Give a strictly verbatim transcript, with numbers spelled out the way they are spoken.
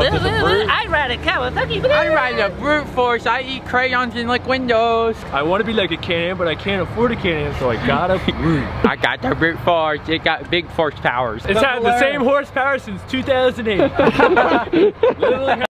What is a brute? I ride a Kawasaki. I ride a brute force. I eat crayons and lick windows. I want to be like a Can-Am, but I can't afford a Can-Am, so I got a brute. I got the brute force. It got big force powers. It's had the same horsepower since two thousand eight. Literally